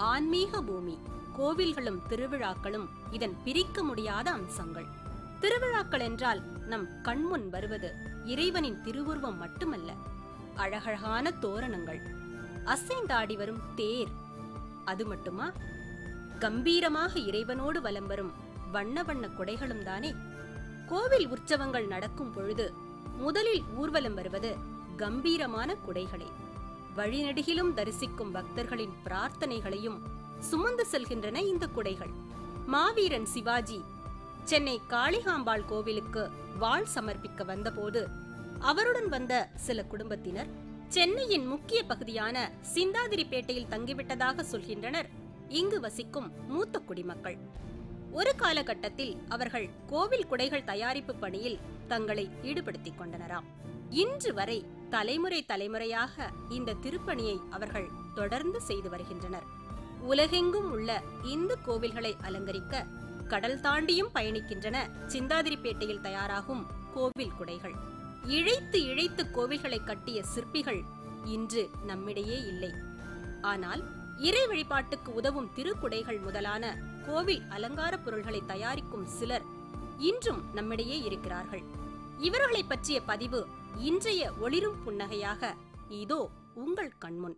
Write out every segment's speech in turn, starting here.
ஆன்மீக பூமி. கோவில்களும் திருவிழாக்களும் இதன் பிரிக்க முடியாத அம்சங்கள். திருவிழாக்கள் என்றால் நம் கண்முன் வருவது இறைவனின் திருவுருவம் மட்டுமல்ல, அழகழகான தோரணங்கள், அசைந்தாடி வரும் தேர். அது மட்டுமா, கம்பீரமாக இறைவனோடு வலம் வரும் வண்ண வண்ண குடைகளும் தானே. கோவில் உற்சவங்கள் நடக்கும் பொழுது முதலில் ஊர்வலம் வருவது கம்பீரமான குடைகளே. வழிநெடுகிலும் தரிசிக்கும் பக்தர்களின் பிரார்த்தனைகளையும் சுமந்து செல்கின்றன இந்த குடைகள். மாவீரன் சிவாஜி சென்னை காளிகாம்பாள் கோவிலுக்கு வாழ் சமர்ப்பிக்க வந்தபோது அவருடன் வந்த சில குடும்பத்தினர் சென்னையின் முக்கிய பகுதியான சிந்தாதிரிப்பேட்டையில் தங்கிவிட்டதாக சொல்கின்றனர் இங்கு வசிக்கும் மூத்த குடிமக்கள். ஒரு காலகட்டத்தில் அவர்கள் கோவில் குடைகள் தயாரிப்பு பணியில் தங்களை ஈடுபடுத்திக் கொண்டனராம். இன்று வரை தலைமுறை தலைமுறையாக இந்த திருப்பணியை அவர்கள் தொடர்ந்து செய்து வருகின்றனர். உலகெங்கும் உள்ள இந்து கோவில்களை அலங்கரிக்க கடல் தாண்டியும் பயணிக்கின்றன சிந்தாதிரிப்பேட்டையில் தயாராகும் கோவில் குடைகள். இழைத்து இழைத்து கோவில்களை கட்டிய சிற்பிகள் இன்று நம்மிடையே இல்லை. ஆனால் இறை வழிபாட்டுக்கு உதவும் திருக்குடைகள் முதலான கோவில் அலங்கார பொருள்களை தயாரிக்கும் சிலர் இன்றும் நம்மிடையே இருக்கிறார்கள். இவர்களை பற்றிய பதிவு இன்றைய ஒளிரும் புன்னகையாக இதோ உங்கள் கண்முன்.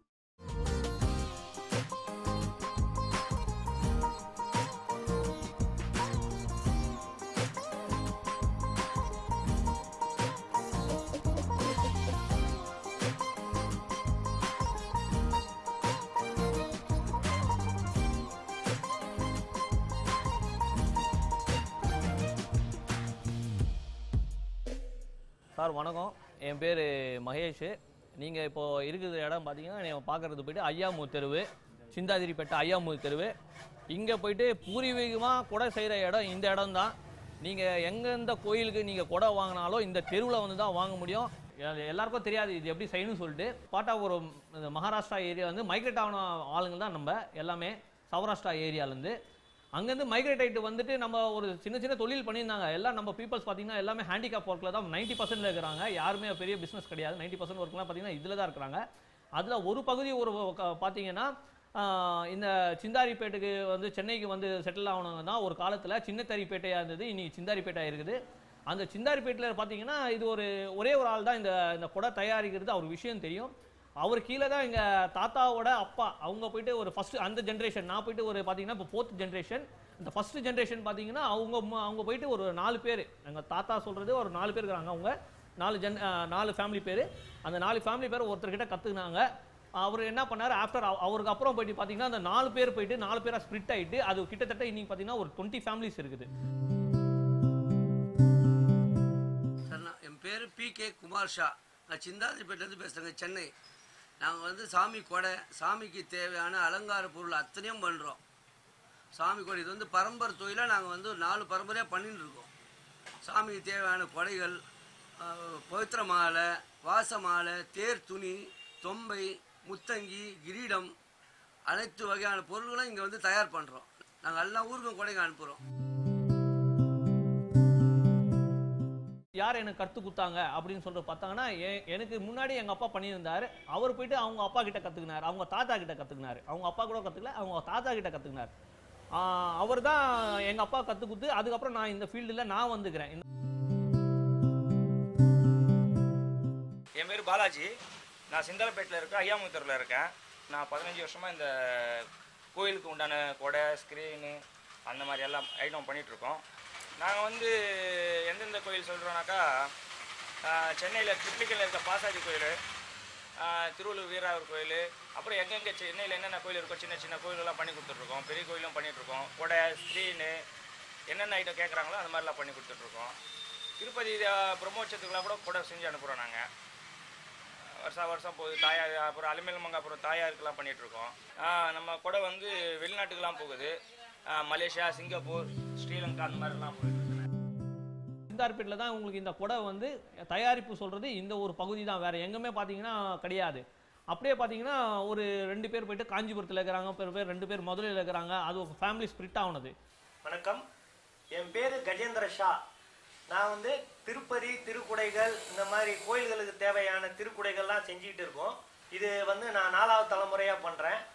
சார் வணக்கம், என் பேர் மகேஷ். நீங்கள் இப்போது இருக்கிற இடம் பார்த்தீங்கன்னா நீங்கள் பார்க்குறது போய்ட்டு ஐயாமூர் தெருவு, சிந்தாதிரிப்பேட்டை ஐயாமூர் தெருவு. இங்கே போய்ட்டு பூர்வீகமாக கொடை செய்கிற இடம் இந்த இடம் தான். நீங்கள் எங்கெந்த கோயிலுக்கு நீங்கள் கொடை வாங்கினாலும் இந்த தெருவில் வந்து தான் வாங்க முடியும். எல்லாருக்கும் தெரியாது இது எப்படி செய்யணும்னு சொல்லிட்டு. பாட்டா ஒரு மகாராஷ்டிரா ஏரியா வந்து மைக்ரேட் ஆன ஆளுங்க தான் நம்ம எல்லாமே, சௌராஷ்டிரா ஏரியாவிலேருந்து. அங்கேருந்து மைக்ரேட் ஆகிட்டு வந்துட்டு நம்ம ஒரு சின்ன சின்ன தொழில் பண்ணியிருந்தாங்க. எல்லாம் நம்ம பீப்புள்ஸ் பார்த்தீங்கன்னா எல்லாமே ஹேண்டிகேப் ஒர்க்கில் தான் 90% இருக்கிறாங்க. யாருமே பெரிய பிஸ்னஸ் கிடையாது. 90% ஒர்க்லாம் பார்த்தீங்கன்னா இதில் தான் இருக்கிறாங்க. அதில் ஒரு பகுதி ஒரு பார்த்தீங்கன்னா இந்த சிந்தாரிப்பேட்டைக்கு வந்து சென்னைக்கு வந்து செட்டில் ஆகணுங்க தான் ஒரு காலத்தில் சின்னத்தரிப்பேட்டையாக இருந்தது. இன்றைக்கி சிந்தாரிப்பேட்டையாக இருக்குது. அந்த சிந்தாரிப்பேட்டையில் பார்த்தீங்கன்னா இது ஒரே ஒரு ஆள் தான் இந்த கொடை தயாரிக்கிறது. அவர் விஷயம் தெரியும். அவர் கீழே தான் எங்கள் தாத்தாவோட அப்பா அவங்க போயிட்டு ஒரு ஃபஸ்ட்டு அந்த ஜென்ரேஷன். நான் போயிட்டு ஒரு பார்த்தீங்கன்னா இப்போ 4th ஜென்ரேஷன். இந்த ஃபஸ்ட்டு ஜென்ரேஷன் பார்த்தீங்கன்னா அவங்க போயிட்டு ஒரு 4 பேர், எங்கள் தாத்தா சொல்கிறது ஒரு 4 பேர் இருக்கிறாங்க. அவங்க 4 ஃபேமிலி பேர். அந்த 4 ஃபேமிலி பேர் ஒருத்தர்கிட்ட கற்றுக்கினாங்க. அவர் என்ன பண்ணார், ஆஃப்டர் அவருக்கு அப்புறம் போயிட்டு பார்த்தீங்கன்னா அந்த 4 பேர் போயிட்டு 4 பேராக ஸ்ப்ளிட் ஆகிட்டு அது கிட்டத்தட்ட இன்றைக்கி பார்த்தீங்கன்னா ஒரு 20 ஃபேமிலிஸ் இருக்குது. சார் என் பேர் PK குமார் ஷா. நான் சிந்தாதிரிப்பேட்டிலேருந்து பேசுகிறேங்க, சென்னை. நாங்கள் வந்து சாமி கொடை, சாமிக்கு தேவையான அலங்கார பொருள் அத்தனையும் பண்ணுறோம். சாமி கொடை இது வந்து பரம்பரை தொழிலாக நாங்கள் வந்து 4 பரம்பரையாக பண்ணிட்டு இருக்கோம். சாமிக்கு தேவையான கொடைகள், பவித்திர மாலை, வாச மாலை, தேர் துணி, தொம்பை, முத்தங்கி, கிரீடம், அனைத்து வகையான பொருள்களும் இங்கே வந்து தயார் பண்ணுறோம். நாங்கள் எல்லா ஊருக்கும் கொடைங்க அனுப்புகிறோம். யார் எனக்கு கற்றுக் கொடுத்தாங்க அப்படின்னு சொல்லிட்டு பார்த்தாங்கன்னா, எனக்கு முன்னாடி எங்கள் அப்பா பண்ணியிருந்தார். அவர் போயிட்டு அவங்க அப்பா கிட்ட கற்றுக்கினார், அவங்க தாத்தா கிட்ட கற்றுக்கினார். அவங்க அப்பா கூட கற்றுக்கல, அவங்க தாத்தா கிட்ட கற்றுக்கினார். அவர் தான் எங்கள் அப்பா கற்றுக் கொடுத்து அதுக்கப்புறம் நான் இந்த ஃபீல்டில் நான் வந்துக்கிறேன். என் பேர் பாலாஜி. நான் சிந்தாரப்பேட்டில் இருக்கேன், ஐயாமூர் தெருவில் இருக்கேன். நான் 15 வருஷமாக இந்த கோயிலுக்கு உண்டான கொடை, ஸ்க்ரீனு அந்த மாதிரி எல்லாம் ஐட்டம் பண்ணிகிட்ருக்கோம். நாங்கள் வந்து எந்தெந்த கோயில் சொல்கிறோன்னாக்கா, சென்னையில் ட்ரிப்ளிகேல இருக்க பாசாஜி கோயில், திருவள்ளூர் வீராவர் கோயில், அப்புறம் எங்கெங்கே சென்னையில் என்னென்ன கோயில் இருக்கோ சின்ன சின்ன கோயிலெல்லாம் பண்ணி கொடுத்துட்ருக்கோம். பெரிய கோயிலும் பண்ணிகிட்ருக்கோம். கொடை, ஸ்க்ரீனு என்னென்ன ஐட்டம் கேட்குறாங்களோ அந்த மாதிரிலாம் பண்ணி கொடுத்துட்ருக்கோம். திருப்பதி பிரம்மோற்சவத்துக்குலாம் கூட கொடை செஞ்சு அனுப்புகிறோம். நாங்கள் வருஷம் போகுது. தாயார், அப்புறம் அலுமேல் மங்கா, அப்புறம் தாயாருக்கெல்லாம் பண்ணிகிட்ருக்கோம். நம்ம கொடை வந்து வெளிநாட்டுக்கெல்லாம் போகுது. மலேசியா, சிங்கப்பூர், ஸ்ரீலங்கா அந்த மாதிரிலாம் போயிட்டு இருக்கு. சிந்தாரிப்பேட்டில் தான் உங்களுக்கு இந்த கொடை வந்து தயாரிப்பு சொல்கிறது இந்த ஒரு பகுதி தான், வேறு எங்கேயுமே பார்த்தீங்கன்னா கிடையாது. அப்படியே பார்த்தீங்கன்னா ஒரு 2 பேர் போயிட்டு காஞ்சிபுரத்தில் இருக்கிறாங்க, 2 பேர் மதுரையில் இருக்கிறாங்க. அது ஒரு ஃபேமிலி ஸ்பிரிட் ஆகுனது. வணக்கம், என் பேர் கஜேந்திர ஷா. நான் வந்து திருப்பதி திருக்குடைகள் இந்த மாதிரி கோயில்களுக்கு தேவையான திருக்குடைகள்லாம் செஞ்சுக்கிட்டு இருக்கோம். இது வந்து நான் 4வது தலைமுறையாக பண்ணுறேன்.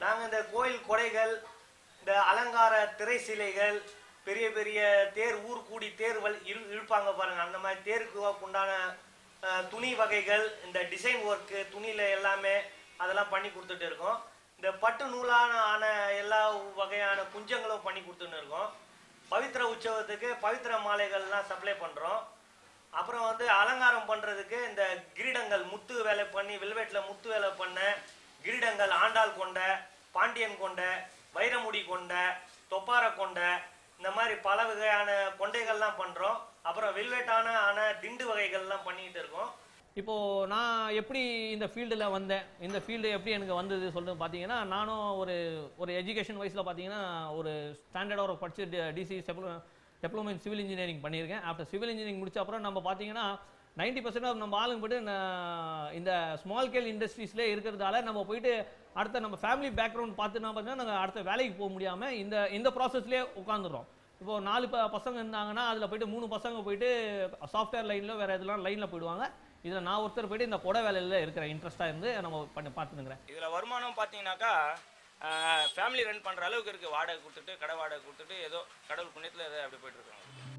நாங்கள் இந்த கோயில் கொடைகள், இந்த அலங்கார திரை சிலைகள், பெரிய பெரிய தேர், ஊர் கூடி தேர் இழுப்பாங்க பாருங்க, அந்த மாதிரி தேருக்கு உண்டான துணி வகைகள், இந்த டிசைன் ஒர்க்கு துணியில் எல்லாமே அதெல்லாம் பண்ணி கொடுத்துட்டு இருக்கோம். இந்த பட்டு நூலான ஆன எல்லா வகையான குஞ்சங்களும் பண்ணி கொடுத்துன்னு இருக்கோம். பவித்திர உற்சவத்துக்கு பவித்திர மாலைகள்லாம் சப்ளை பண்ணுறோம். அப்புறம் வந்து அலங்காரம் பண்ணுறதுக்கு இந்த கிரீடங்கள் முத்து வேலை பண்ணி, வெல்வெட்டில் முத்து வேலை பண்ண கிரீடங்கள், ஆண்டாள் கொண்ட, பாண்டியன் கொண்ட, வைரமுடி கொண்ட, தொப்பார கொண்ட, இந்த மாதிரி பல வகையான கொண்டைகள்லாம் பண்ணுறோம். அப்புறம் வெல்வெட்டான திண்டு வகைகள்லாம் பண்ணிக்கிட்டு இருக்கோம். இப்போது நான் எப்படி இந்த ஃபீல்டில் வந்தேன், இந்த ஃபீல்டு எப்படி எனக்கு வந்தது சொல்லிட்டு பார்த்தீங்கன்னா, நானும் ஒரு எஜுகேஷன் வைஸில் பார்த்தீங்கன்னா ஒரு ஸ்டாண்டர்டாக படித்து DC diploma in civil engineering பண்ணியிருக்கேன். ஆஃப்டர் சிவில் இன்ஜினியரிங் முடிச்ச அப்புறம் நம்ம பார்த்தீங்கன்னா 90% ஆஃப் நம்ம ஆளுங்க போய்ட்டு இந்த ஸ்மால் ஸ்கேல் இண்டஸ்ட்ரீஸ்லேயே இருக்கிறதால நம்ம போயிட்டு அடுத்த நம்ம ஃபேமிலி பேக்ரவுண்ட் பார்த்துனா பார்த்தீங்கன்னா நாங்கள் அடுத்த வேலைக்கு போக முடியாமல் இந்த ப்ராசஸ்லேயே உட்காந்துடுறோம். இப்போது 4 பசங்க இருந்தாங்கன்னா அதில் போய்ட்டு 3 பசங்க போயிட்டு சாஃப்ட்வேர் லைனில் வேறு எதுலாம் லைனில் போயிடுவாங்க. இதில் நான் ஒருத்தர் போய்ட்டு இந்த கொடை வேலையில் இருக்கிற இன்ட்ரெஸ்ட்டாக இருந்து நம்ம பார்த்துனுங்கிறேன். இதில் வருமானம் பார்த்தீங்கன்னாக்கா ஃபேமிலி ரன் பண்ணுற அளவுக்கு இருக்குது. வாடகை கொடுத்துட்டு, கடை வாடகை கொடுத்துட்டு, ஏதோ கடவுள் புண்ணியத்தில் ஏதோ அப்படி போய்ட்டுருக்காங்க.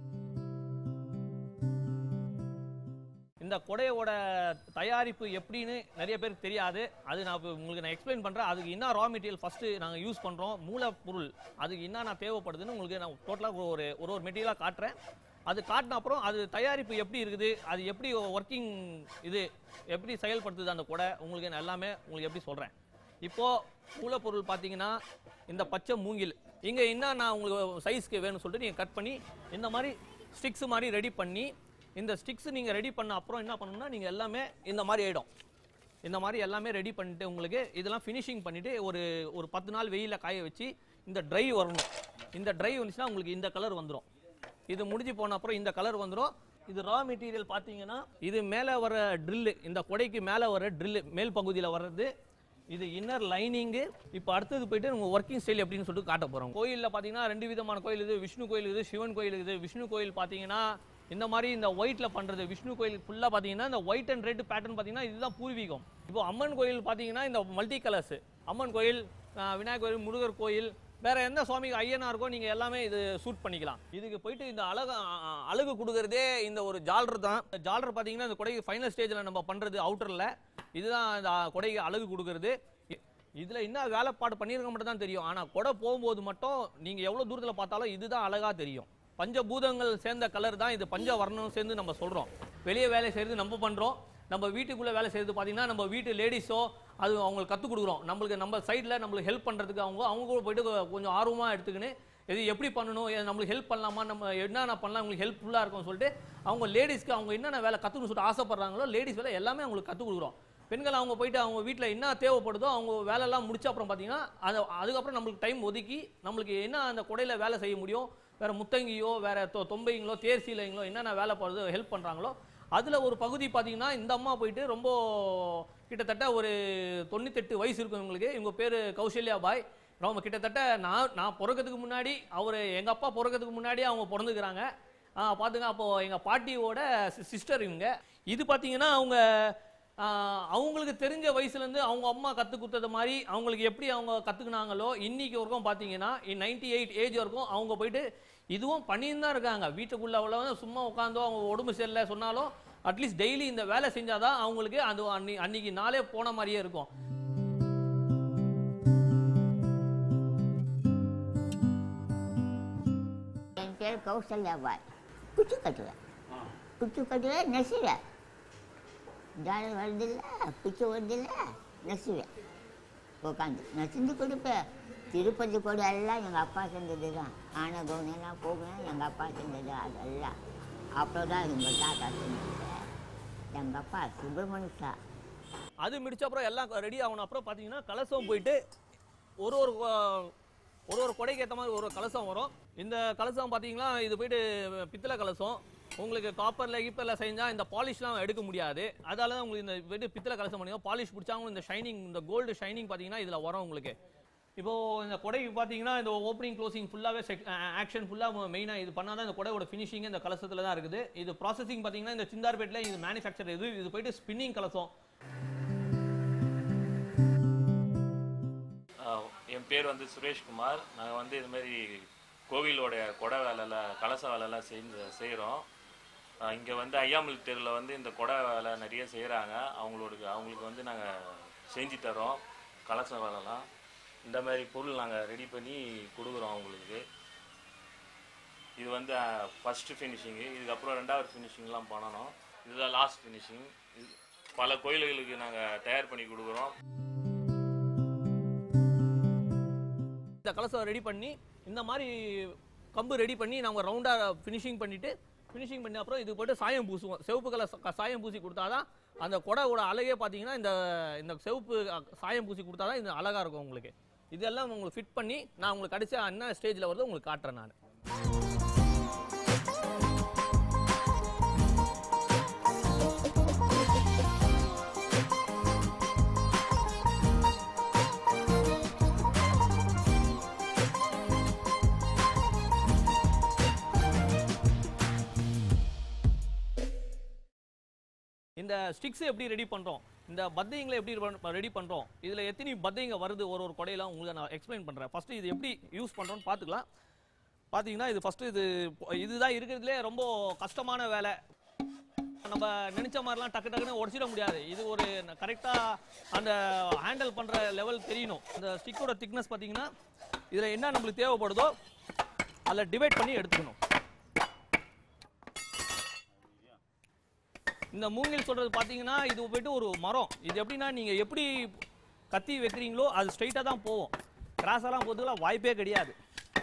இந்த கொடையோட தயாரிப்பு எப்படின்னு நிறைய பேருக்கு தெரியாது. அது நான் உங்களுக்கு எக்ஸ்பிளைன் பண்ணுறேன். அதுக்கு என்ன ரா மெட்டீரியல் ஃபஸ்ட்டு நாங்கள் யூஸ் பண்ணுறோம், மூலப்பொருள் அதுக்கு என்ன தேவைப்படுதுன்னு உங்களுக்கு நான் டோட்டலாக ஒரு மெட்டீரியலாக காட்டுறேன். அது காட்டின அப்புறம் அது தயாரிப்பு எப்படி இருக்குது, அது எப்படி ஒர்க்கிங், இது எப்படி செயல்படுத்துது அந்த கொடை, உங்களுக்கு நான் எல்லாமே உங்களுக்கு எப்படி சொல்கிறேன். இப்போது மூலப்பொருள் பார்த்தீங்கன்னா இந்த பச்சை மூங்கில், இங்கே என்ன நான் உங்களுக்கு சைஸ்க்கு வேணும்னு சொல்லிட்டு நீங்கள் கட் பண்ணி இந்த மாதிரி ஸ்டிக்ஸ் மாதிரி ரெடி பண்ணி, இந்த ஸ்டிக்ஸ் நீங்கள் ரெடி பண்ண அப்புறம் என்ன பண்ணணும்னா நீங்கள் எல்லாமே இந்த மாதிரி ஆகிடும். இந்த மாதிரி எல்லாமே ரெடி பண்ணிட்டு உங்களுக்கு இதெல்லாம் ஃபினிஷிங் பண்ணிவிட்டு ஒரு 10 நாள் வெயிலில் காய வச்சு இந்த ட்ரை வரணும். இந்த ட்ரை வந்துச்சுன்னா உங்களுக்கு இந்த கலர் வந்துடும். இது முடிஞ்சு போன அப்புறம் இந்த கலர் வந்துடும். இது ரா மெட்டீரியல் பார்த்தீங்கன்னா இது மேலே வர ட்ரில்லு, இந்த கொடைக்கு மேலே வர ட்ரில்லு மேல் பகுதியில் வர்றது, இது இன்னர் லைனிங்கு. இப்போ அடுத்தது போயிட்டு உங்கள் ஒர்க்கிங் ஸ்டைல் எப்படின்னு சொல்லிட்டு காட்ட போகிறோம். கோயிலில் பார்த்தீங்கன்னா 2 விதமான கோயில் இது. விஷ்ணு கோயில் இது, சிவன் கோயில் இது. விஷ்ணு கோயில் பார்த்தீங்கன்னா இந்த மாதிரி இந்த ஒயிட்டில் பண்ணுறது. விஷ்ணு கோயில் ஃபுல்லாக பார்த்தீங்கன்னா இந்த ஒயிட் அண்ட் ரெட் பேட்டர்ன் பார்த்தீங்கன்னா இதுதான் பூர்வீகம். இப்போ அம்மன் கோயில் பார்த்தீங்கன்னா இந்த மல்டி கலர்ஸ். அம்மன் கோயில், விநாயகர் கோயில், முருகர் கோயில், வேற எந்த சுவாமிக்கு ஐயனா இருக்கோ நீங்கள் எல்லாமே இது சூட் பண்ணிக்கலாம். இதுக்கு போயிட்டு இந்த அழகு கொடுக்குறதே இந்த ஒரு ஜாலர் தான். ஜாலர் பார்த்தீங்கன்னா இந்த கொடைக்கு ஃபைனல் ஸ்டேஜில் நம்ம பண்ணுறது அவுட்டரில். இதுதான் இந்த கொடைக்கு அழகு கொடுக்குறது. இதில் என்ன வேலைப்பாடு பண்ணியிருக்க மட்டும் தான் தெரியும். ஆனால் கொடை போகும்போது மட்டும் நீங்கள் எவ்வளோ தூரத்தில் பார்த்தாலும் இதுதான் அழகாக தெரியும். பஞ்சபூதங்கள் சேர்ந்த கலர் தான் இது. பஞ்ச வர்ணம் சேர்ந்து நம்ம சொல்கிறோம். வெளியே வேலை செய்கிறது நம்ம பண்ணுறோம். நம்ம வீட்டுக்குள்ளே வேலை செய்கிறது பார்த்தீங்கன்னா நம்ம வீட்டு லேடிஸோ அது அவங்களுக்கு கற்றுக் கொடுக்குறோம். நம்ம சைடில் நம்மளுக்கு ஹெல்ப் பண்ணுறதுக்கு அவங்க கூட போய்ட்டு கொஞ்சம் ஆர்வமாக எடுத்துக்கின்னு இது எப்படி பண்ணணும், நம்மளுக்கு ஹெல்ப் பண்ணலாமா, நம்ம என்னென்ன பண்ணலாம், அவங்களுக்கு ஹெல்ப்ஃபுல்லாக இருக்கும்னு சொல்லிட்டு அவங்க லேடிஸ்க்கு அவங்க என்னென்ன வேலை கற்றுக்கணும்னு சொல்லிட்டு ஆசைப்படுறாங்களோ லேடிஸ் வேலை எல்லாமே அவங்களுக்கு கற்றுக் கொடுக்குறோம். பெண்கள் அவங்க போயிட்டு அவங்க வீட்டில் என்ன தேவைப்படுதோ அவங்க வேலையெல்லாம் முடிச்ச அப்புறம் பார்த்தீங்கன்னா அதுக்கப்புறம் நம்மளுக்கு டைம் ஒதுக்கி நம்மளுக்கு என்ன அந்த கொடையில் வேலை செய்ய முடியும், வேறு முத்தங்கியோ வேறு தொம்பைங்களோ தேர் சீலைங்களோ என்னென்ன வேலை போடுறதோ ஹெல்ப் பண்ணுறாங்களோ அதில் ஒரு பகுதி பார்த்தீங்கன்னா இந்த அம்மா போயிட்டு ரொம்ப கிட்டத்தட்ட ஒரு 98 வயசு இருக்கும் இவங்களுக்கு. இவங்க பேர் கௌசல்யா பாய். ரொம்ப கிட்டத்தட்ட நான் பிறக்கிறதுக்கு முன்னாடி எங்கள் அப்பா பிறக்கிறதுக்கு முன்னாடியே அவங்க பிறந்துக்கிறாங்க. பார்த்துங்க. அப்போது எங்கள் பாட்டியோட சிஸ்டர் இவங்க. இது பார்த்தீங்கன்னா அவங்களுக்கு தெரிஞ்ச வயசுலேருந்து அவங்க அம்மா கற்றுக் கொடுத்தது மாதிரி அவங்களுக்கு எப்படி அவங்க கற்றுக்குனாங்களோ இன்னைக்கு வரைக்கும் பார்த்தீங்கன்னா 98 ஏஜ் வரைக்கும் அவங்க போயிட்டு இதுவும் பண்ணின்னு தான் இருக்காங்க. வீட்டுக்குள்ளே அவ்வளோ சும்மா உட்காந்தோ அவங்க உடம்பு சரியில்லை சொன்னாலும் அட்லீஸ்ட் டெய்லி இந்த வேலை செஞ்சாதான் அவங்களுக்கு அது அன்னைக்கு நாளே போன மாதிரியே இருக்கும். என் பேர் கௌசல்யா பாய். குச்சி கட்டுவேன் நெசிவேன். ஜாலி வருதில்ல, குச்சி வருதில்ல, நெசுவேன். உட்காந்து நெசிந்து கொடுப்பேன். திருப்பதி கூட எல்லாம் எங்கள் அப்பா செஞ்சது தான். ஆனை கவுனெல்லாம் போவேன் எங்கள் அப்பா செஞ்சது அதெல்லாம். அப்புறம் தான் எங்கள் தாத்தா செஞ்சது எங்கள் அப்பா சுப்பிரமணியா. அது முடிச்ச அப்புறம் எல்லாம் ரெடி ஆகணும். அப்புறம் பார்த்தீங்கன்னா கலசம் போயிட்டு ஒரு கொடைக்கு ஏற்ற மாதிரி ஒரு கலசம் வரும். இந்த கலசம் பார்த்தீங்கன்னா இது போயிட்டு பித்தளை கலசம். உங்களுக்கு காப்பரில் செஞ்சால் இந்த பாலிஷ்லாம் எடுக்க முடியாது. அதால தான் உங்களுக்கு இந்த போய்ட்டு பித்தளை கலசம் பண்ணிங்க. பாலிஷ் பிடிச்சாங்க இந்த ஷைனிங், இந்த கோல்டு ஷைனிங் பார்த்தீங்கன்னா இதில் வரும் உங்களுக்கு. இப்போது இந்த கொடைக்கு பார்த்தீங்கன்னா இந்த ஓப்பனிங் க்ளோசிங் ஃபுல்லாகவே ஆக்ஷன் ஃபுல்லாக மெயினாக இது பண்ணால் தான் இந்த கொடையோட ஃபினிஷிங் இந்த கலசத்தில் தான் இருக்குது. இது ப்ராசஸிங் பார்த்தீங்கன்னா இந்த சிந்தார்பேட்டில் இது மேனுஃபேக்சர். இது போயிட்டு ஸ்பின்னிங் கலசம். என் பேர் வந்து சுரேஷ்குமார். நாங்கள் வந்து இதுமாரி கோவிலோட கொடை வேலைலாம் கலச வேலைலாம் செய்கிறோம். இங்கே வந்து ஐயாமல் தெருவில் வந்து இந்த கொடை வேலை நிறைய செய்கிறாங்க. அவங்களுக்கு வந்து நாங்கள் செஞ்சு தரோம். கலச வேலைலாம் இந்த மாதிரி பொருள் நாங்கள் ரெடி பண்ணி கொடுக்குறோம் அவங்களுக்கு. இது வந்து ஃபஸ்ட்டு ஃபினிஷிங்கு. இதுக்கப்புறம் 2வது ஃபினிஷிங்லாம் பண்ணணும். இதுதான் லாஸ்ட் ஃபினிஷிங். இது பல கோயில்களுக்கு நாங்கள் தயார் பண்ணி கொடுக்குறோம். இந்த கலசம் ரெடி பண்ணி இந்த மாதிரி கம்பு ரெடி பண்ணி நாங்கள் ரவுண்டாக ஃபினிஷிங் பண்ணி அப்புறம் இது போட்டு சாயம் பூசுவோம். சிவப்பு கலர் சாயம் பூசி கொடுத்தாதான் அந்த கொடையோட அழகே பார்த்தீங்கன்னா இந்த சிவப்பு சாயம் பூசி கொடுத்தாதான் இது அழகாக இருக்கும் உங்களுக்கு. இதெல்லாம் உங்களுக்கு ஃபிட் பண்ணி நான் உங்களுக்கு கடைசியாக என்ன ஸ்டேஜில் வருதோ உங்களுக்கு காட்டுறேன் நான். இந்த ஸ்டிக்ஸ் எப்படி ரெடி பண்ணுறோம், இந்த பத்தைங்களை எப்படி ரெடி பண்ணுறோம், இதில் எத்தனை பத்தைங்க வருது ஒரு கொடையெல்லாம் உங்களுக்கு நான் எக்ஸ்பிளைன் பண்ணுறேன். ஃபஸ்ட்டு இது எப்படி யூஸ் பண்ணுறோன்னு பார்த்துக்கலாம். பார்த்தீங்கன்னா இது ஃபஸ்ட்டு இதுதான் இருக்கிறதுலே ரொம்ப கஷ்டமான வேலை. நம்ம நினச்ச மாதிரிலாம் டக்குன்னு உடச்சிட முடியாது. இது ஒரு கரெக்டாக அந்த ஹேண்டில் பண்ணுற லெவல் தெரியணும். இந்த ஸ்டிக்கோட திக்னஸ் பார்த்தீங்கன்னா இதில் என்ன நம்மளுக்கு தேவைப்படுதோ அதில் டிவைட் பண்ணி எடுத்துக்கணும். இந்த மூங்கில் சொல்கிறது பார்த்தீங்கன்னா இது போய்ட்டு ஒரு மரம். இது எப்படின்னா நீங்கள் எப்படி கத்தி வைக்கிறீங்களோ அது ஸ்ட்ரைட்டாக தான் போகும். கிராஸெல்லாம் போகிறதுக்குலாம் வாய்ப்பே கிடையாது.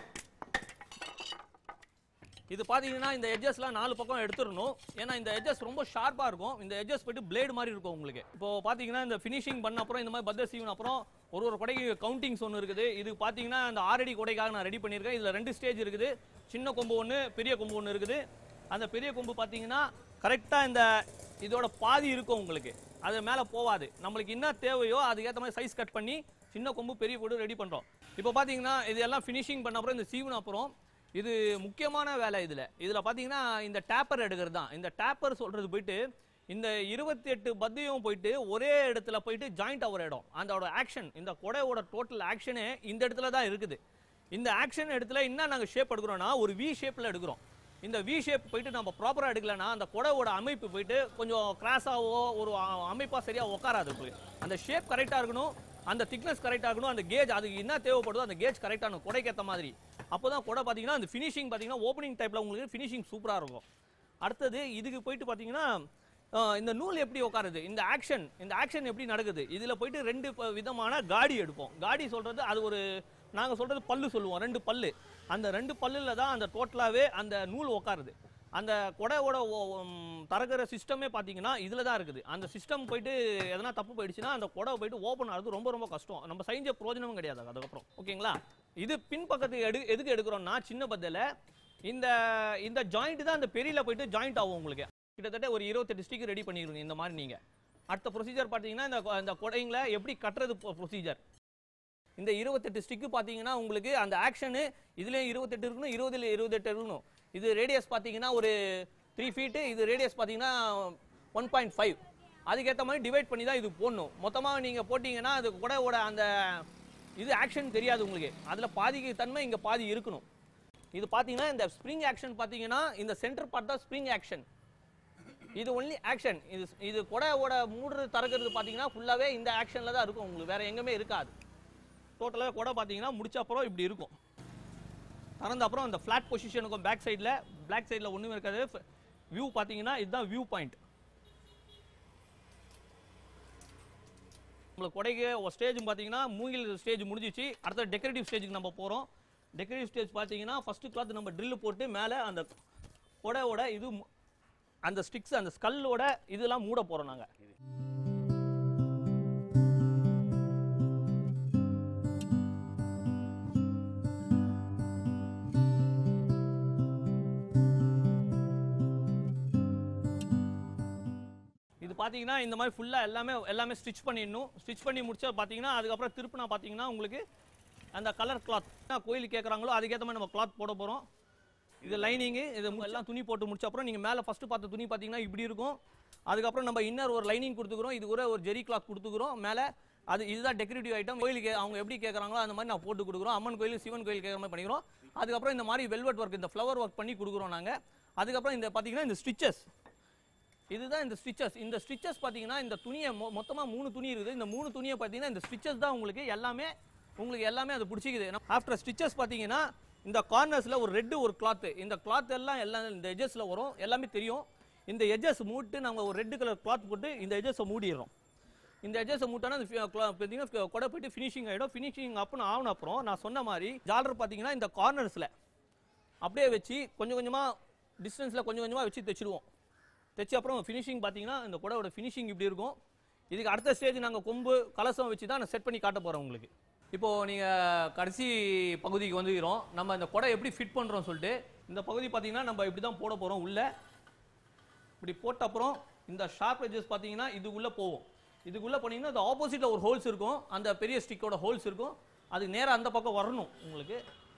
இது பார்த்தீங்கன்னா இந்த எட்ஜஸ்லாம் 4 பக்கம் எடுத்துடணும். ஏன்னா இந்த எட்ஜஸ் ரொம்ப ஷார்ப்பாக இருக்கும். இந்த எட்ஜஸ் போய்ட்டு பிளேடு மாதிரி இருக்கும் உங்களுக்கு. இப்போ பார்த்தீங்கன்னா இந்த ஃபினிஷிங் பண்ண அப்புறம் இந்த மாதிரி பத்தை சீவன் அப்புறம் ஒரு கொடைக்கு கவுண்டிங்ஸ் ஒன்று இருக்குது. இது பார்த்தீங்கன்னா இந்த 6 அடி கொடைக்காக நான் ரெடி பண்ணியிருக்கேன். இதில் 2 ஸ்டேஜ் இருக்குது. சின்ன கொம்பு ஒன்று, பெரிய கொம்பு ஒன்று இருக்குது. அந்த பெரிய கொம்பு பார்த்தீங்கன்னா கரெக்டாக இந்த இதோட பாதி இருக்கும் உங்களுக்கு. அது மேலே போகாது. நம்மளுக்கு என்ன தேவையோ அதுக்கேற்ற மாதிரி சைஸ் கட் பண்ணி சின்ன கொம்பு பெரிய கொம்பு ரெடி பண்ணுறோம். இப்போ பார்த்தீங்கன்னா இதெல்லாம் ஃபினிஷிங் பண்ண அப்புறம் இந்த சீவன் அப்புறம் இது முக்கியமான வேலை. இதில் பார்த்தீங்கன்னா இந்த டேப்பர் எடுக்கிறது தான். இந்த டேப்பர் சொல்கிறது போயிட்டு இந்த 28 பத்தையும் போயிட்டு ஒரே இடத்துல போயிட்டு ஜாயிண்ட் ஆகிற இடம். அதோட ஆக்ஷன், இந்த கொடையோட டோட்டல் ஆக்ஷனே இந்த இடத்துல தான் இருக்குது. இந்த ஆக்ஷன் இடத்துல என்ன நாங்கள் ஷேப் எடுக்கிறோன்னா ஒரு வி ஷேப்பில் எடுக்கிறோம். இந்த வி ஷேப் போயிட்டு நம்ம ப்ராப்பராக எடுக்கலன்னா அந்த கொடையோட அமைப்பு போயிட்டு கொஞ்சம் கிராஸாவோ ஒரு அமைப்பாக சரியாக உட்காராது. அந்த ஷேப் கரெக்டாக இருக்கணும், அந்த திக்னஸ் கரெக்டாக இருக்கணும், அந்த கேஜ் அதுக்கு என்ன தேவைப்படுதோ அந்த கேஜ் கரெக்டாக இருக்கணும் கொடைக்கு ஏற்ற மாதிரி. அப்போ தான் கொடை பார்த்தீங்கன்னா அந்த ஃபினிஷிங் பார்த்தீங்கன்னா ஓப்பனிங் டைப்பில் உங்களுக்கு ஃபினிஷிங் சூப்பராக இருக்கும். அடுத்தது இதுக்கு போயிட்டு பார்த்தீங்கன்னா இந்த நூல் எப்படி உட்காருது, இந்த ஆக்ஷன் எப்படி நடக்குது. இதில் போயிட்டு 2 விதமான காடி எடுப்போம். காடி சொல்கிறது அது ஒரு நாங்கள் சொல்கிறது பல்லு சொல்லுவோம், 2 பல்லு. அந்த 2 பல்லில் தான் அந்த டோட்டலாகவே அந்த நூல் உட்காருது. அந்த கொடையோட தரகிற சிஸ்டமே பார்த்தீங்கன்னா இதில் தான் இருக்குது. அந்த சிஸ்டம் போயிட்டு எதனா தப்பு போயிடுச்சுன்னா அந்த கொடை போயிட்டு ஓப்பன் ஆகிறது ரொம்ப ரொம்ப கஷ்டம். நம்ம செஞ்ச பிரயோஜனமும் கிடையாது அதுக்கப்புறம். ஓகேங்களா. இது பின்பக்கத்துக்கு எதுக்கு எடுக்கிறோம்னா சின்ன பத்தில் இந்த ஜாயிண்ட் தான் அந்த பெரியல போயிட்டு ஜாயிண்ட் ஆகும் உங்களுக்கு. கிட்டத்தட்ட ஒரு 28 ஸ்டிக் ரெடி பண்ணிடுங்க இந்த மாதிரி நீங்கள். அடுத்த ப்ரொசீஜர் பார்த்தீங்கன்னா இந்த கொடைங்களை எப்படி கட்டுறது ப்ரொசீஜர். இந்த 28 ஸ்டிக்கு பார்த்தீங்கன்னா உங்களுக்கு அந்த ஆக்ஷனு இதுலேயும் 28 இருக்கணும், 20ல் 28 இருக்கணும். இது ரேடியஸ் பார்த்தீங்கன்னா ஒரு 3 ஃபீட்டு, இது ரேடியஸ் பார்த்தீங்கன்னா 1.5. அதுக்கேற்ற மாதிரி டிவைட் பண்ணி தான் இது போடணும். மொத்தமாக நீங்கள் போட்டிங்கன்னா அது கூடவோட அந்த இது ஆக்ஷன் தெரியாது உங்களுக்கு. அதில் பாதிக்கு தன்மை இங்கே பாதி இருக்கணும். இது பார்த்தீங்கன்னா இந்த ஸ்ப்ரிங் ஆக்ஷன் பார்த்தீங்கன்னா இந்த சென்டர் பார்ட் தான் ஸ்ப்ரிங் ஆக்ஷன். இது ஒன்லி ஆக்ஷன். இது கூடவோட மூடு திறக்கிறது பார்த்தீங்கன்னா ஃபுல்லாகவே இந்த ஆக்ஷனில் தான் இருக்கும் உங்களுக்கு, வேறு எங்கேயுமே இருக்காது. டோட்டலாக கொடை பார்த்தீங்கன்னா முடிச்ச அப்புறம் இப்படி இருக்கும். திறந்த அப்புறம் அந்த ஃப்ளாட் பொசிஷனுக்கும் பேக் சைடில் ஒன்றுமே இருக்காது. வியூ பார்த்தீங்கன்னா இதுதான் வியூ பாயிண்ட். உங்களுக்கு கொடைக்கு ஒரு ஸ்டேஜ் பார்த்தீங்கன்னா மூங்கில் ஸ்டேஜ் முடிஞ்சிச்சு. அடுத்த டெக்கரேட்டிவ் ஸ்டேஜுக்கு நம்ம போகிறோம். டெக்கரேட்டிவ் ஸ்டேஜ் பார்த்தீங்கன்னா ஃபஸ்ட்டு கிளாத் நம்ம ட்ரில்லு போட்டு மேலே அந்த கொடையோட இது அந்த ஸ்டிக்ஸ் அந்த ஸ்கல்லோட இதெல்லாம் மூட போகிறோம் நாங்கள். இது பார்த்தீங்கன்னா இந்த மாதிரி ஃபுல்லாக எல்லாமே ஸ்டிச் பண்ணிடணும். ஸ்டிச் பண்ணி முடிச்சா பார்த்தீங்கன்னா அதுக்கப்புறம் திருப்பினா பார்த்தீங்கன்னா உங்களுக்கு அந்த கலர் கிளாத் கோயிலுக்கு கேட்குறாங்களோ அதுக்கேற்ற மாதிரி நம்ம கிளாத் போட போகிறோம். இது லைனிங்கு, இது எல்லாம் துணி போட்டு முடிச்ச அப்புறம் நீங்கள் மேலே ஃபஸ்ட்டு பார்த்த துணி பார்த்தீங்கன்னா இப்படி இருக்கும். அதுக்கப்புறம் நம்ம இன்னர் ஒரு லைனிங் கொடுத்துக்கிறோம். இது கூட ஒரு ஜெரி கிளாத் கொடுத்துக்கிறோம். மேலே இதுதான் டெக்கரேட்டிவ் ஐட்டம். கோயிலுக்கு அவங்க எப்படி கேட்குறாங்களோ அந்த மாதிரி நான் போட்டு கொடுக்குறோம். அம்மன் கோயில் சிவன் கோயில் கேட்குற மாதிரி பண்ணிக்கிறோம். அதுக்கப்புறம் இந்த மாதிரி வெல்வெட் ஒர்க், இந்த ஃப்ளவர் ஒர்க் பண்ணி கொடுக்குறோம் நாங்கள். அதுக்கப்புறம் இந்த பார்த்தீங்கன்னா இந்த ஸ்டிச்சஸ், இதுதான் இந்த ஸ்டிச்சஸ். இந்த ஸ்டிச்சஸ் பார்த்தீங்கன்னா இந்த துணியை மொத்தமாக 3 துணி இருக்குது. இந்த 3 துணியை பார்த்தீங்கன்னா இந்த ஸ்டிச்சஸ் தான் உங்களுக்கு எல்லாமே அது பிடிச்சிக்குது. ஆஃப்டர் ஸ்டிச்சஸ் பார்த்தீங்கன்னா இந்த கார்னர்ஸில் ஒரு ரெட்டு ஒரு கிளாத்து, இந்த கிளாத் எல்லாம் இந்த எஜஸில் வரும், எல்லாமே தெரியும். இந்த எஜஸ் மூட்டு நம்ம ஒரு ரெட் கலர் கிளாத் போட்டு இந்த எஜஸை மூடிடுறோம். இந்த எஜஸை மூட்டானா பார்த்தீங்கன்னா கொடை போயிட்டு ஃபினிஷிங் ஆகிடும். ஃபினிஷிங் ஆன அப்புறம் நான் சொன்ன மாதிரி ஜாலர் பார்த்தீங்கன்னா இந்த கார்னர்ஸில் அப்படியே வச்சு கொஞ்சம் கொஞ்சமாக டிஸ்டன்ஸில் கொஞ்சம் கொஞ்சமாக வச்சு தைச்சிடுவோம். தைச்சி அப்புறம் ஃபினிஷிங் பார்த்தீங்கன்னா இந்த கொடையோட ஃபினிஷிங் இப்படி இருக்கும். இதுக்கு அடுத்த ஸ்டேஜ் நாங்கள் கொம்பு கலசம் வச்சு தான் நான் செட் பண்ணி காட்ட போகிறோம் உங்களுக்கு. இப்போது நீங்கள் கடைசி பகுதிக்கு வந்துக்கிறோம். நம்ம இந்த கொடை எப்படி ஃபிட் பண்ணுறோம் சொல்லிட்டு இந்த பகுதி பார்த்தீங்கன்னா நம்ம இப்படி தான் போட போகிறோம். உள்ளே இப்படி போட்ட அப்புறம் இந்த ஷார்ப் எட்ஜஸ் பார்த்தீங்கன்னா இதுக்குள்ளே போவோம். இதுக்குள்ளே போனீங்கன்னா இந்த ஆப்போசிட்டில் ஒரு ஹோல்ஸ் இருக்கும், அந்த பெரிய ஸ்டிக்கோட ஹோல்ஸ் இருக்கும். அதுக்கு நேராக அந்த பக்கம் வரணும். உங்களுக்கு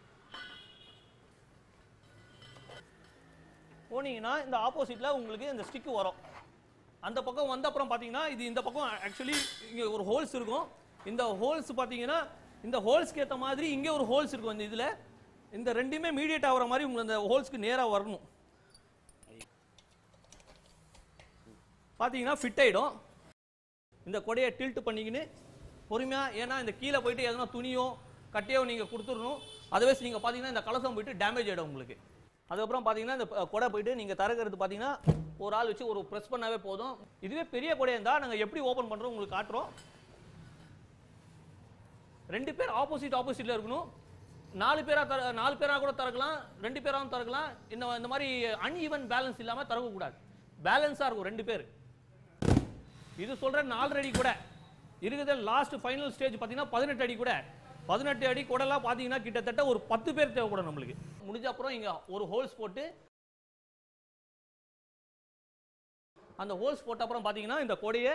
போனீங்கன்னா இந்த ஆப்போசிட்டில் உங்களுக்கு இந்த ஸ்டிக்கு வரும். அந்த பக்கம் வந்த அப்புறம் பார்த்தீங்கன்னா இது இந்த பக்கம் ஆக்சுவலி இங்கே ஒரு ஹோல்ஸ் இருக்கும். இந்த ஹோல்ஸ் பார்த்தீங்கன்னா இந்த ஹோல்ஸ்க்கு ஏற்ற மாதிரி இங்கே ஒரு ஹோல்ஸ் இருக்கும். இந்த இதில் இந்த ரெண்டுமே மீடியேட் ஆகிற மாதிரி உங்களுக்கு அந்த ஹோல்ஸ்க்கு நேராக வரணும். பார்த்தீங்கன்னா ஃபிட் ஆகிடும். இந்த கொடையை டில்ட் பண்ணிக்கின்னு பொறுமையாக, ஏன்னா இந்த கீழே போயிட்டு எதனா துணியோ கட்டையோ நீங்கள் கொடுத்துடணும். அதுவே நீங்கள் பார்த்தீங்கன்னா இந்த கலசம் போயிட்டு டேமேஜ் ஆகிடும் உங்களுக்கு. அதுக்கப்புறம் பார்த்தீங்கன்னா இந்த கொடை போயிட்டு நீங்கள் திறக்கிறது பார்த்தீங்கன்னா ஒரு ஆள் வச்சு ஒரு ப்ரெஸ் பண்ணாவே போதும். இதுவே பெரிய கொடையாக இருந்தால் நாங்கள் எப்படி ஓப்பன் பண்ணுறோம் உங்களுக்கு காட்டுறோம். 2 பேர் ஆப்போசிட்டில் இருக்கணும். 4 பேராக கூட திறக்கலாம், 2 பேராகவும் திறக்கலாம். இந்த மாதிரி அன்ஈவன் பேலன்ஸ் இல்லாமல் திறக்கக்கூடாது. பேலன்ஸாக இருக்கும் 2 பேர். இது சொல்கிறேன் 4 அடி கூட இருக்குது. லாஸ்ட் ஃபைனல் ஸ்டேஜ் பார்த்தீங்கன்னா 18 அடி கூட. 18 அடி கூடலாம் பார்த்தீங்கன்னா கிட்டத்தட்ட ஒரு 10 பேர் தேவைப்படும் நம்மளுக்கு. முடிஞ்ச அப்புறம் இங்கே ஒரு ஹோல்ஸ் போட்டு அந்த ஹோல்ஸ் போட்ட அப்புறம் பார்த்தீங்கன்னா இந்த கொடையை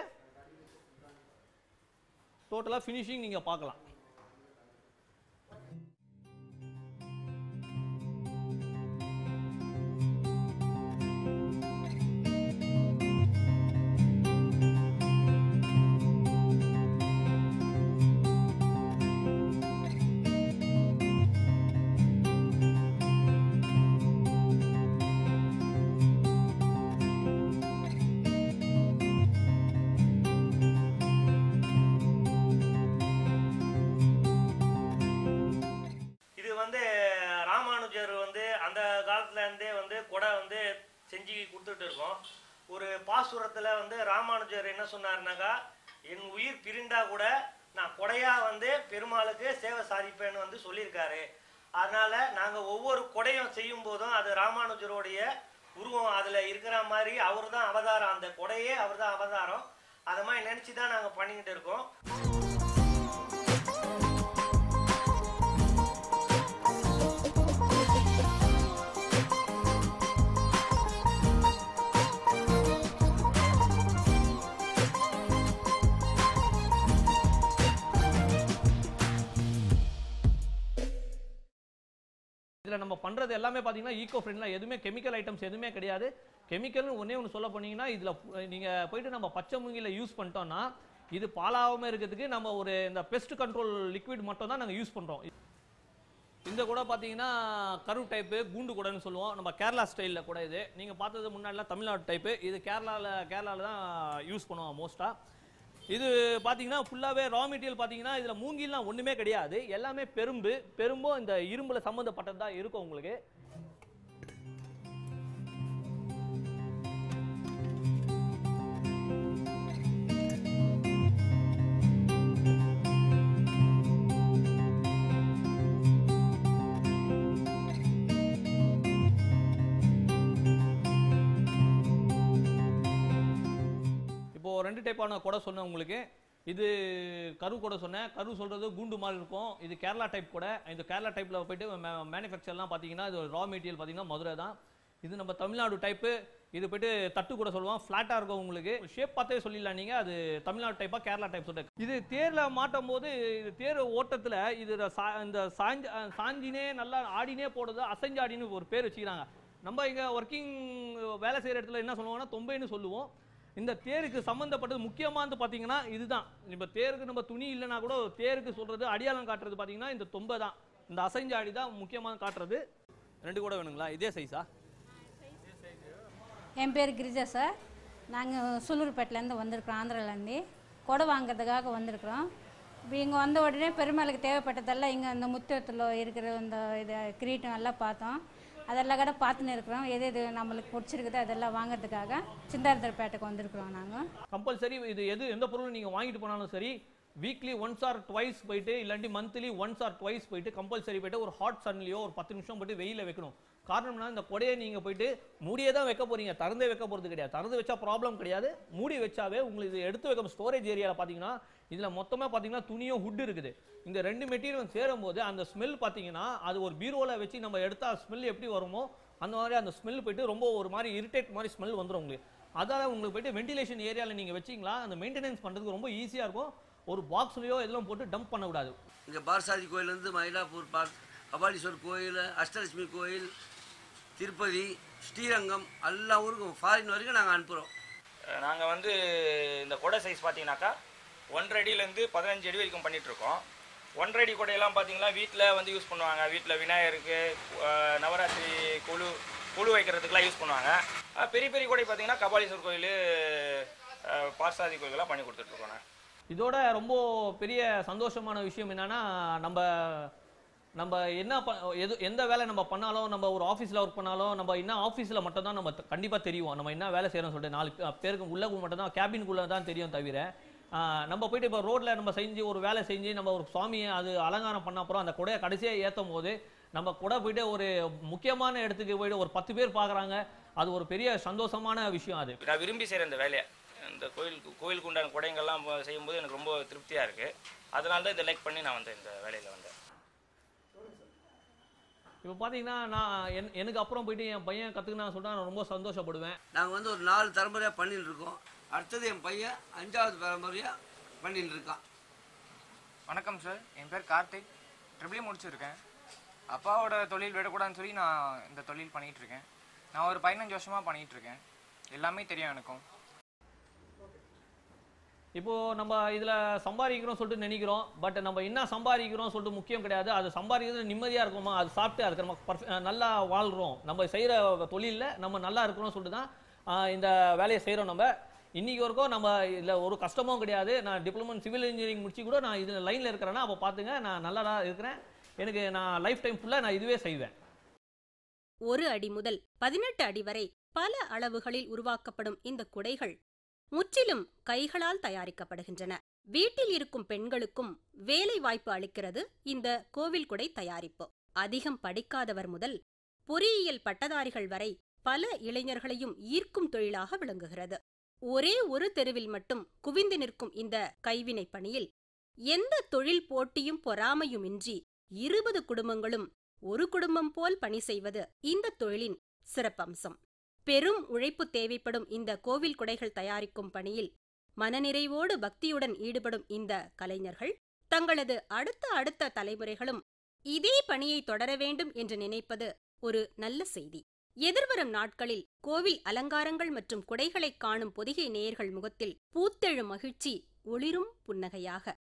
டோட்டலாக ஃபினிஷிங் நீங்கள் பார்க்கலாம். செஞ்சு கொடுத்துட்டு இருக்கோம். ஒரு பாசுரத்தில் ராமானுஜர் என்ன சொன்னார்னாக்கா, என் உயிர் பிரிந்தா கூட நான் கொடையா பெருமாளுக்கு சேவை சாதிப்பேன்னு சொல்லியிருக்காரு. அதனால நாங்கள் ஒவ்வொரு கொடையும் செய்யும் போதும் அது ராமானுஜருடைய உருவம் அதில் இருக்கிற மாதிரி அவர் தான் அவதாரம், அந்த கொடையே அவர் தான் அவதாரம். அதை மாதிரி நினச்சி தான் நாங்கள் பண்ணிக்கிட்டு இருக்கோம். இதில் நம்ம பண்ணுறது எல்லாமே பார்த்தீங்கன்னா ஈகோ ஃப்ரெண்ட்லாம், எதுவுமே கெமிக்கல் ஐட்டம்ஸ் எதுவுமே கிடையாது. கெமிக்கல்னு ஒன்று சொல்ல போனீங்கன்னா இதில் நீங்கள் போயிட்டு நம்ம பச்சை மூங்கில யூஸ் பண்ணிட்டோம்னா இது பாலாகாமல் இருக்கிறதுக்கு நம்ம ஒரு இந்த பெஸ்ட் கண்ட்ரோல் லிக்விட் மட்டும் தான் நாங்கள் யூஸ் பண்ணுறோம். இந்த கூட பார்த்தீங்கன்னா கரு டைப்பு கூண்டு கூடன்னு சொல்லுவோம். நம்ம கேரளா ஸ்டைலில் கூட இது நீங்கள் பார்த்தது முன்னாடிலாம் தமிழ்நாடு டைப்பு. இது கேரளாவில் தான் யூஸ் பண்ணுவோம் மோஸ்ட்டாக. இது பார்த்தீங்கன்னா ஃபுல்லாகவே ரா மெட்டீரியல் பார்த்தீங்கன்னா இதில் மூங்கிலாம் ஒன்றுமே கிடையாது. எல்லாமே பெரும்பும் இந்த இரும்பில் சம்மந்தப்பட்டது தான் இருக்கும் உங்களுக்கு. ரெண்டு டைப்பான கொடை சொன்னேன் உங்களுக்கு. இது கரு கொடை சொன்னேன். கரு சொல்கிறது கூண்டு மாதிரி இருக்கும். இது கேரளா டைப் கொடை. இந்த கேரளா டைப்பில் போய்ட்டு மேனுஃபேக்சர்லாம் பார்த்தீங்கன்னா இது ரா மெட்டீரியல் பார்த்தீங்கன்னா மதுரை தான். இது நம்ம தமிழ்நாடு டைப்பு. இது போய்ட்டு தட்டு கூட சொல்லுவோம், ஃப்ளாட்டாக இருக்கும் உங்களுக்கு. ஷேப் பார்த்தே சொல்லிடலாம் நீங்கள், அது தமிழ்நாடு டைப்பாக கேரளா டைப் சொல்லிட்டு. இது தேரில் மாட்டும் போது இது தேர் ஓட்டத்தில் இது இந்த சாஞ்சினே நல்லா ஆடினே போடுறது அசைஞ்சாடின்னு ஒரு பேர் வச்சுக்கிறாங்க. நம்ம இங்கே ஒர்க்கிங் வேலை செய்கிற இடத்துல என்ன சொல்லுவோம்னா தொம்பைன்னு சொல்லுவோம். இந்த தேருக்கு சம்மந்தப்பட்டது முக்கியமானது பார்த்தீங்கன்னா இதுதான். இப்போ தேருக்கு நம்ம துணி இல்லைனா கூட தேருக்கு சொல்றது அடியாளம் காட்டுறது பார்த்தீங்கன்னா இந்த தொம்பை தான், இந்த அசைஞ்ச அடி தான் முக்கியமாக காட்டுறது. 2 கூட வேணுங்களா? இதே சைஸா? என் பேர் கிரிஜா சார். நாங்கள் சூலூர்பேட்டிலேருந்து வந்திருக்கிறோம், ஆந்திராலேருந்து கொடை வாங்கிறதுக்காக வந்திருக்கிறோம். இப்போ இங்கே வந்த உடனே பெருமாளுக்கு தேவைப்பட்டதெல்லாம் இங்கே அந்த முத்தத்தில் இருக்கிற இந்த இது கிரீட்டம் எல்லாம் பார்த்தோம். அதெல்லாம் கூட பார்த்துன்னு இருக்கிறோம். எது எது நம்மளுக்கு பிடிச்சிருக்குதோ அதெல்லாம் வாங்கிறதுக்காக சிந்தாதிரிப்பேட்டைக்கு வந்திருக்கிறோம். நாங்கள் கம்பல்சரி இது எந்த பொருளும் நீங்கள் வாங்கிட்டு போனாலும் சரி, வீக்லி ஒன்ஸ் ஆர் ட்வைஸ் போயிட்டு, இல்லாட்டி மந்த்லி ஒன்ஸ் ஆர் ட்வைஸ் போயிட்டு கம்பல்சரி போயிட்டு ஒரு ஹாட் சன்லையோ ஒரு 10 நிமிஷம் போயிட்டு வெயிலில் வைக்கணும். காரணம்னா இந்த கொடையை நீங்கள் போயிட்டு மூடியே தான் வைக்க போகிறீங்க, திறந்தே வைக்க போகிறது கிடையாது. திறந்து வச்சா ப்ராப்ளம் கிடையாது, மூடி வச்சாவே உங்களுக்கு இது எடுத்து வைக்க ஸ்டோரேஜ் ஏரியாவில் பார்த்தீங்கன்னா இதில் மொத்தமாக பார்த்தீங்கன்னா துணியும் ஹுட் இருக்குது. இந்த 2 மெட்டீரியல் சேரும் போது அந்த ஸ்மெல் பார்த்தீங்கன்னா அது ஒரு பீரோவில் வச்சு நம்ம எடுத்தால் ஸ்மெல் எப்படி வருமோ அந்த மாதிரி அந்த ஸ்மெல் போயிட்டு ரொம்ப ஒரு மாதிரி இரிட்டேட் மாதிரி ஸ்மெல் வந்துடும் உங்களுக்கு. அதால் உங்களுக்கு போயிட்டு வென்டிலேஷன் ஏரியாவில் நீங்கள் வச்சிங்களா அந்த மெயின்டெனன்ஸ் பண்ணுறதுக்கு ரொம்ப ஈஸியாக இருக்கும். ஒரு பாக்ஸ்லையோ இதெல்லாம் போட்டு டம்ப் பண்ணக்கூடாது. இங்கே பார்சாதி கோயிலேருந்து மயிலாப்பூர் கபாலீஸ்வர் கோயில், அஷ்டலட்சுமி கோயில், திருப்பதி, ஸ்ரீரங்கம் எல்லா ஊருக்கும் ஃபாரின் வரைக்கும் நாங்கள் அனுப்புகிறோம். நாங்கள் வந்து இந்த கொடை சைஸ் பார்த்தீங்கன்னாக்கா 1.5 அடியிலேருந்து 15 அடி வரைக்கும் பண்ணிகிட்ருக்கோம். 1.5 அடி கொடையெல்லாம் பார்த்தீங்கன்னா வீட்டில் வந்து யூஸ் பண்ணுவாங்க. வீட்டில் விநாயகருக்கு, நவராத்திரி குழு வைக்கிறதுக்கெலாம் யூஸ் பண்ணுவாங்க. பெரிய பெரிய கொடை பார்த்தீங்கன்னா கபாலீஸ்வர் கோயில், பார்சாதி கோயிலெலாம் பண்ணி கொடுத்துட்ருக்கோம். இதோட ரொம்ப பெரிய சந்தோஷமான விஷயம் என்னன்னா, நம்ம என்ன எந்த வேலை நம்ம பண்ணாலும், நம்ம ஒரு ஆஃபீஸில் ஒர்க் பண்ணாலும், நம்ம என்ன ஆஃபீஸில் மட்டும் தான் நம்ம கண்டிப்பாக தெரியும் நம்ம என்ன வேலை செய்கிறோம்னு சொல்லிட்டு 4 பேருக்கு உள்ளே மட்டும் தான் கேபின்குள்ளே தான் தெரியும். தவிர நம்ம போயிட்டு இப்போ ரோட்டில் நம்ம செஞ்சு ஒரு வேலை செஞ்சு நம்ம ஒரு சுவாமியை அது அலங்காரம் பண்ண அப்புறம் அந்த கொடையை கடைசியாக ஏற்றும் போது நம்ம கொடை போயிட்டு ஒரு முக்கியமான இடத்துக்கு போயிட்டு ஒரு 10 பேர் பார்க்குறாங்க. அது ஒரு பெரிய சந்தோஷமான விஷயம். அது நான் விரும்பி செய்கிற இந்த வேலையை, இந்த கோயிலுக்கு உண்டான கொடைங்கள்லாம் செய்யும்போது எனக்கு ரொம்ப திருப்தியாக இருக்குது. அதனால தான் இதை லைக் பண்ணி நான் வந்து இந்த வேலையில் வந்தேன். இப்போ பார்த்தீங்கன்னா நான் எனக்கு அப்புறம் போயிட்டு என் பையன் கற்றுக்கினா சொல்லிட்டு நான் ரொம்ப சந்தோஷப்படுவேன். நாங்கள் வந்து ஒரு 4 தலைமுறையாக பண்ணிட்டு இருக்கோம். அடுத்தது என் பையன் 5வது தலைமுறையாக பண்ணிட்டு இருக்கான். வணக்கம் சார், என் பேர் கார்த்திக். ட்ரிபிள் முடிச்சிருக்கேன். அப்பாவோட தொழில் விடக்கூடாதுன்னு சொல்லி நான் இந்த தொழில் பண்ணிகிட்ருக்கேன். நான் ஒரு 15 வருஷமாக பண்ணிகிட்ருக்கேன். எல்லாமே தெரியும் எனக்கும். இப்போது நம்ம இதில் சம்பாதிக்கிறோம் சொல்லிட்டு நினைக்கிறோம். பட் நம்ம என்ன சம்பாதிக்கிறோம் சொல்லிட்டு முக்கியம் கிடையாது. அது சம்பாதிக்கிறது நிம்மதியாக இருக்குமா, அது சாப்பிட்டு அதுக்கு நம்ம நல்லா வாழ்கிறோம், நம்ம செய்கிற தொழிலில் நம்ம நல்லா இருக்கிறோம் சொல்லிட்டு தான் இந்த வேலையை செய்கிறோம். நம்ம இன்றைக்கி வரைக்கும் நம்ம இதில் ஒரு கஷ்டமும் கிடையாது. நான் டிப்ளமோ சிவில் இன்ஜினியரிங் முடிச்சு கூட நான் இதில் லைனில் இருக்கிறேன்னா அப்போ பார்த்துங்க, நான் நல்லா தான் இருக்கிறேன். எனக்கு நான் லைஃப் டைம் ஃபுல்லாக நான் இதுவே செய்வேன். 1 அடி முதல் 18 அடி வரை பல அளவுகளில் உருவாக்கப்படும் இந்த குடைகள் முற்றிலும் கைகளால் தயாரிக்கப்படுகின்றன. வீட்டில் இருக்கும் பெண்களுக்கும் வேலை வாய்ப்பு அளிக்கிறது இந்த கோவில் குடை தயாரிப்பு. அதிகம் படிக்காதவர் முதல் பொறியியல் பட்டதாரிகள் வரை பல இளைஞர்களையும் ஈர்க்கும் தொழிலாக விளங்குகிறது. ஒரே ஒரு தெருவில் மட்டும் குவிந்து நிற்கும் இந்த கைவினை பணியில் எந்த தொழில் போட்டியும் பொறாமையுமின்றி 20 குடும்பங்களும் ஒரு குடும்பம் போல் பணி செய்வது இந்த தொழிலின் சிறப்பம்சம். பெரும் உழைப்பு தேவைப்படும் இந்த கோவில் குடைகள் தயாரிக்கும் பணியில் மனநிறைவோடு பக்தியுடன் ஈடுபடும் இந்த கலைஞர்கள் தங்களது அடுத்த தலைமுறைகளும் இதே பணியை தொடர வேண்டும் என்று நினைப்பது ஒரு நல்ல செய்தி. எதிர்வரும் நாட்களில் கோவில் அலங்காரங்கள் மற்றும் குடைகளை காணும் பொதிகை நேயர்கள் முகத்தில் பூத்தெழும் மகிழ்ச்சி ஒளிரும் புன்னகையாக